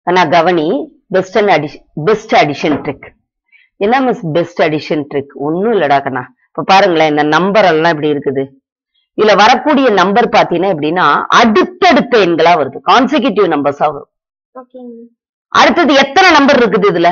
நான் கவனி best addition trick. என்ன மிஸ் பெஸ்ட் அடிஷன் ட்ரிக்? ஒன்னும் இல்லடா கண்ணா. இப்ப பாருங்களேன், இந்த நம்பர் எல்லாம் இப்படி இருக்குது. இதுல வரக்கூடிய நம்பர் பாத்தீங்கன்னா எப்படின்னா அடுத்தடுத்த எண்களா வருது, கான்சிக்யூட்டிவ் நம்பர்ஸா வரும். அடுத்தது எத்தனை நம்பர் இருக்குது இதுல?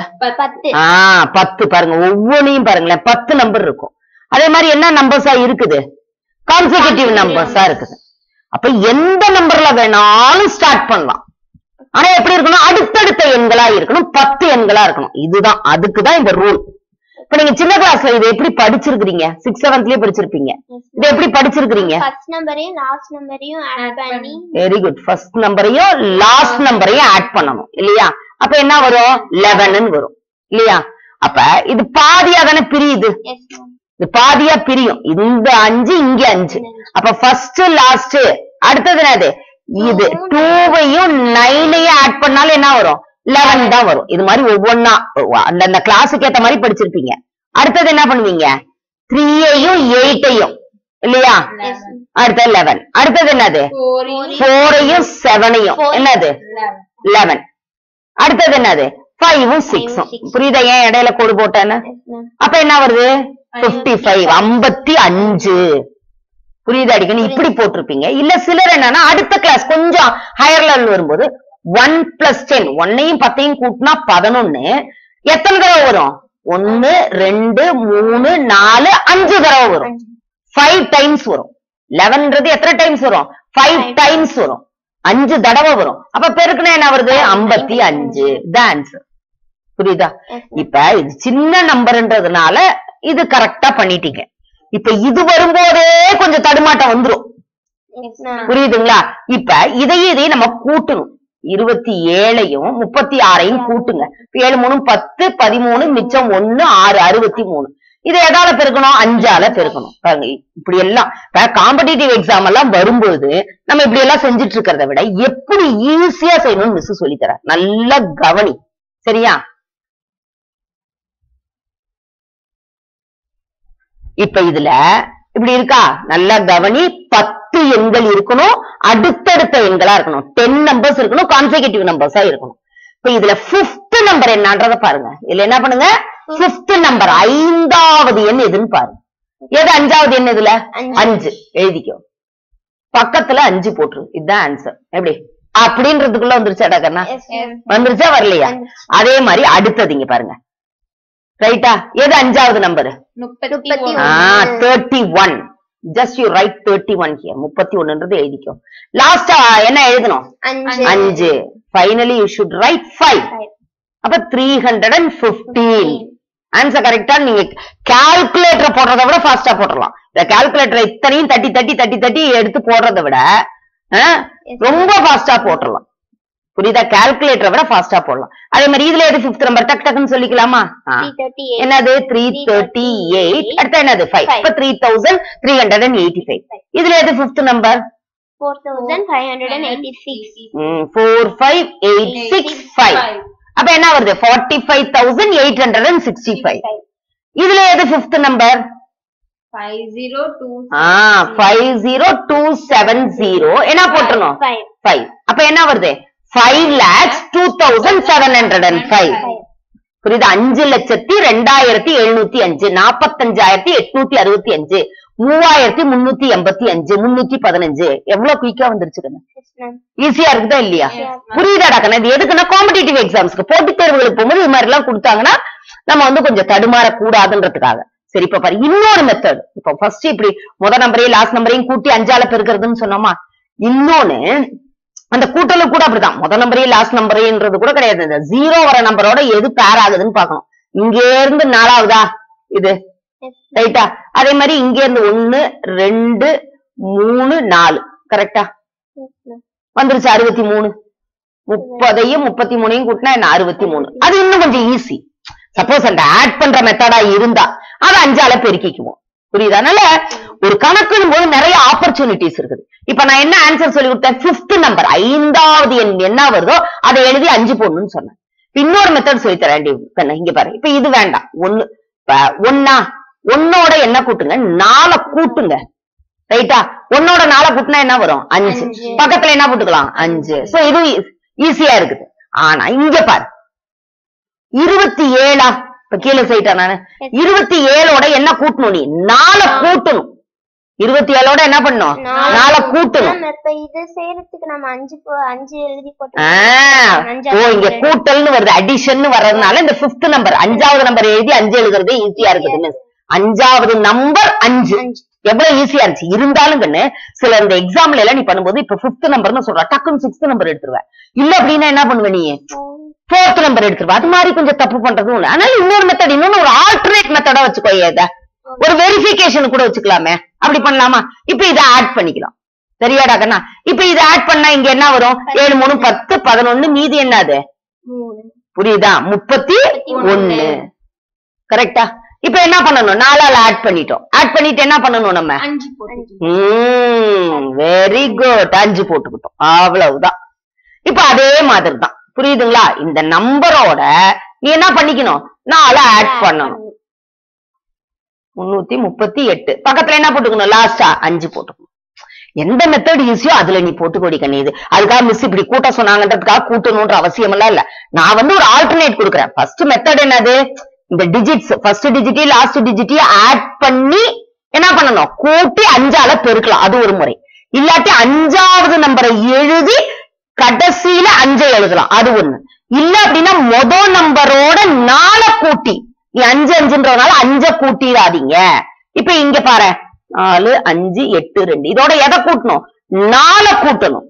10. பாருங்க, ஒவ்வொன்றையும் பாருங்களேன் 10 நம்பர் இருக்கும். அதே மாதிரி என்ன நம்பர்ஸா இருக்குது? கான்சிக்யூட்டிவ் நம்பர்ஸா இருக்குது. அப்ப எந்த நம்பர்ல வேணாலும் ஸ்டார்ட் பண்ணலாம். ஆனா எப்படி இருக்கணும்? அடுத்தடுத்த எண்களா இருக்கணும், 10 எண்களா இருக்கணும். இதுதான், அதுக்குதான் இந்த ரூல். இப்ப நீங்க சின்ன கிளாஸ்ல இதை எப்படி படிச்சிருக்கீங்க? 6th 7thலயே படிச்சிருப்பீங்க. இதை எப்படி படிச்சிருக்கீங்க? ஃபர்ஸ்ட் நம்பரையும் லாஸ்ட் நம்பரையும் ஆட் பண்ணி. Very good. ஃபர்ஸ்ட் நம்பரையும் லாஸ்ட் நம்பரையும் ஆட் பண்ணணும் இல்லையா? அப்ப என்ன வரும்? 11 வரும் இல்லையா? அப்ப இது பாதியா தானே பிரியுது. இது பாதியா பிரியும். இந்த 5 இங்க 5. அப்ப ஃபர்ஸ்ட் லாஸ்ட் அடுத்தது என்னது? இது 2வையும் 9ஐயும் ஆட் பண்ணாலும் என்ன வரும்? 11 தான் வரும். இது மாதிரி ஒவ்வொன்னா அந்த கிளாஸுக்கு ஏத்த மாதிரி படிச்சிருப்பீங்க. அடுத்தது என்ன பண்ணுவீங்க? 3ஐயும் 8ஐயும் இல்லையா? அடுத்தது 11. அடுத்தது என்னது? 4ஐயும் 7ஐயும் என்னது? 11. அடுத்தது என்னது? 5ம் 6ம். புரியுதா ஏன் இடையில கோடு போட்டேன்னு? அப்ப என்ன வருது? 55. 55. புரியுதா அடிக்கணும்? இப்படி போட்டிருப்பீங்க. இல்ல சிலர் என்னன்னா அடுத்த கிளாஸ் கொஞ்சம் ஹையர் லெவல் வரும்போது 1 + 10 1ஐயும் 10ஐயும் கூட்டினா 11. எத்தனை தடவை வரும்? 1 2 3 4 5 தடவை வரும். 5 டைம்ஸ் வரும். 11ன்றது எத்தனை டைம்ஸ் வரும்? 5 டைம்ஸ் வரும். 5 தடவை வரும். அப்ப பெருக்குனா என்ன வருது? 55. The answer. புரியுதா? இப்ப இது சின்ன நம்பர்ன்றதுனால இது கரெக்டா பண்ணிட்டீங்க. இப்ப இது வரும்போதே கொஞ்சம் தடுமாட்டம் வந்துரும். புரியுதுங்களா? இப்ப இதையும் நம்ம கூட்டணும். 27ஐயும் 36ஐயும் கூட்டுங்க. 7 3 10 13 மிச்சம் 1 6 63. இதை எதால பெருக்கணும்? 5ஆல பெருக்கணும். பாருங்க இப்படி எல்லாம் காம்படிட்டிவ் எக்ஸாம் எல்லாம் வரும்போது நம்ம இப்படி எல்லாம் செஞ்சுட்டு இருக்கிறத விட எப்படி ஈஸியா செய்யணும்னு மிஸ் சொல்லித்தர. நல்ல கவனி, சரியா? இப்ப இதுல இப்படி இருக்கா? நல்லா கவனி. 10 எண்கள் இருக்கணும், அடுத்தடுத்த எண்களா இருக்கணும். 10 நம்பர்ஸ் இருக்கணும், கான்சிக்யூட்டிவ் நம்பர்ஸா இருக்கணும். இப்ப இதுல 5th நம்பர் என்னன்றத பாருங்க. இதுல என்ன பண்ணுங்க? 5th நம்பர் 5வது எண் எதுன்னு பாருங்க. எது 5வது எண்? இதுல 5 எழுதிக்கோ. பக்கத்துல 5 போட்டுரு. இதுதான் ஆன்சர். எப்படி அப்படின்றதுக்குள்ள வந்துருச்சாடா கண்ணா? வந்துருச்சா வரலையா? அதே மாதிரி அடுத்தது இங்க பாருங்க. ரைட்டா? எது 5வது number? 31. Just you write 31 here. 31ன்றது எழுதிக்கோ. லாஸ்டா என்ன எழுதணும்? 5. Finally you should write 5. அப்ப 315. ஆன்சர் கரெக்டா? நீங்க கால்குலேட்டர் போடுறதை விட ஃபாஸ்டா போடலாம். இந்த கால்குலேட்டர் இத்தனையும் தட்டி எடுத்து போடுறதை விட ரொம்ப ஃபாஸ்டா போட்டுடலாம். புரியுதா? கால்குலேட்டரை விட ஃபாஸ்டா போடலாம். அதே மாதிரி இதுல எது 5th நம்பர்? டக் டக்குன்னு சொல்லிக்கலாமா? என்னது? 338. அடுத்து என்னது? 5. இப்ப 3385. இதுல எது 5th நம்பர்? 4586. 45865. அப்ப என்ன வருது? 45865. இதுல எது 5th நம்பர்? 50270. என்ன போட்டுறணும்? 5. அப்ப என்ன வருது? 5,02,705. புரியுது? 5,02,705, 45,865, 3,385, 315. எவ்வளவு குயிக்கா வந்துருச்சுக்கண்ணா? ஈஸியா இருக்குதா இல்லையா? புரியுதாடா கண்ணா? இது எதுக்குன்னா காம்படிட்டிவ் எக்ஸாம்ஸ்க்கு, போட்டித் தேர்வுகளுக்கு போகும்போது இது மாதிரி எல்லாம் கொடுத்தாங்கன்னா நம்ம கொஞ்சம் தடுமாற கூடாதுன்றதுக்காக. சரி, இப்ப பாரு இன்னொரு மெத்தட். இப்ப ஃபர்ஸ்ட் இப்படி முதல் நம்பரையும் லாஸ்ட் நம்பரையும் கூட்டி 5ஆல பெருக்கிறதுன்னு சொன்னோமா? இன்னொன்னு அந்த கூட்டலும் கூட அப்படிதான். முதல் நம்பரையும் லாஸ்ட் நம்பரைன்றது கூட கிடையாது. இந்த 0 வர நம்பரோட எது பேர் ஆகுதுன்னு பாக்கணும். இங்க இருந்து 4ஆவதா இது? ரைட்டா? அதே மாதிரி இங்க இருந்து 1 2 3 4. கரெக்டா? வந்துருச்சு 63. 30ஐயும் 33ஐயும் கூட்டினா என்ன? 63. அது இன்னும் கொஞ்சம் ஈஸி. சப்போஸ் அந்த ஆட் பண்ற மெத்தடா இருந்தா அதை 5ஆல பெருக்கிக்குவோம். புரியுதா? அதனால ஒரு கணக்குன்னு போது நிறைய ஆப்பர்ச்சுனிட்டிஸ் இருக்குது. இப்ப நான் என்ன ஆன்சர் சொல்லி கொடுத்தேன்? 5th நம்பர் 5வது எண் என்ன வருதோ அதை எழுதி 5 போடணும்னு சொன்னேன். இன்னொரு மெத்தட் சொல்லி தரேன். இங்க பாரு. இப்ப இது வேண்டாம். 1ோட என்ன கூட்டுங்க? 4 கூட்டுங்க. ரைட்டா? 1ோட 4 கூட்டினா என்ன வரும்? 5. பக்கத்துல என்ன போட்டுக்கலாம்? 5. சோ இது ஈஸியா இருக்குது. ஆனா இங்க பாரு 27 இப்ப கீழே செய்யிட்டா நானு 27ஓட என்ன கூட்டணும் நீ 4 கூட்டணும் 27ஓட என்ன பண்ணும் 4 கூட்டணும் இப்ப இது செய்யறதுக்கு நம்ம 5 எழுதி போட்டோம் ஓ இங்க கூட்டல்னு வருது அடிஷன் வர்றதுனால இந்த 5th நம்பர் 5வது நம்பர் எழுதி 5 எழுதுறதே ஈஸியா இருக்குது மிஸ் 5வது நம்பர் 5 எவ்வளவு ஈஸியா இருந்துச்சு இருந்தாலும் கண்ணு சில இந்த எக்ஸாம்ல எல்லாம் நீ பண்ணும்போது இப்ப 5th நம்பர்னு சொல்ற டக்குன்னு 6th நம்பர் எடுத்துருவ இல்ல அப்படின்னா என்ன பண்ணுவ நீ 4th நம்பர் எடுத்துருவ அது மாதிரி கொஞ்சம் தப்பு பண்றதும் இல்ல அதனால இன்னொரு மெத்தட் இன்னொன்னு ஒரு ஆல்டர்னேட் மெத்தடா வச்சுக்கோ ஏத ஒரு வெரிஃபிகேஷன் கூட வச்சுக்கலாமே அப்படி பண்ணலாமா இப்ப இதை ஆட் பண்ணிக்கலாம் சரியாடா கண்ணா இப்ப இதை ஆட் பண்ணா இங்க என்ன வரும் 7 3 10 11 மீதி என்னது புரியுதா 31 கரெக்டா இப்ப என்ன பண்ணணும் 4ஆல ஆட் பண்ணிட்டோம் ஆட் பண்ணிட்டு என்ன பண்ணணும் நம்ம 5 வெரி குட் 5 போட்டுக்கிட்டோம் அவ்வளவுதான் இப்ப அதே மாதிரி தான் புரியுதுங்களா இந்த நம்பரோட நீ என்ன பண்ணிக்கணும் 4 ஆட் பண்ணணும் 338 பக்கத்துல என்ன போட்டுக்கணும் லாஸ்டா 5 போட்டுக்கணும் எந்த மெத்தட் ஈஸியோ அதுல நீ போட்டுக்கோடி கண்ணி இது அதுக்காக மிஸ் இப்படி கூட்ட சொன்னாங்கன்றதுக்காக கூட்டணும்ன்ற அவசியம் எல்லாம் இல்ல நான் ஒரு ஆல்டர்னேட் கொடுக்குறேன் ஃபர்ஸ்ட் மெத்தட் என்னது இந்த டிஜிட்ஸ் ஃபர்ஸ்ட் டிஜிட்டையும் லாஸ்ட் டிஜிட்டையும் ஆட் பண்ணி என்ன பண்ணணும் கூட்டி 5ஆல பெருக்கலாம் அது ஒரு முறை இல்லாட்டி 5வது நம்பரை எழுதி கடைசியில 5 எழுதலாம் அது ஒண்ணு இல்ல அப்படின்னா முதல் நம்பரோட 4 கூட்டி நீ 5 5ன்றதுனால 5 கூட்டிடாதீங்க இப்ப இங்க பாரு 4 5 8 2 இதோட எதை கூட்டணும் 4 கூட்டணும்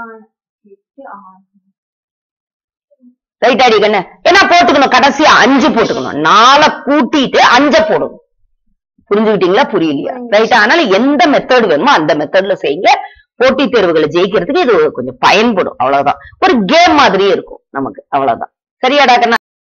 ரைட் அடி கண்ணு என்ன போட்டுக்கணும் கடைசியா 5 போட்டுக்கணும் 4 கூட்டிட்டு 5 போடணும் புரிஞ்சுக்கிட்டீங்களா புரியலையா ரைட் அதனால எந்த மெத்தட் வேணுமோ அந்த மெத்தட்ல செய்யுங்க போட்டி தேர்வுகளை ஜெயிக்கிறதுக்கு இது கொஞ்சம் பயன்படும் அவ்வளவுதான் ஒரு கேம் மாதிரியே இருக்கும் நமக்கு அவ்வளவுதான் சரியாடா கண்ணா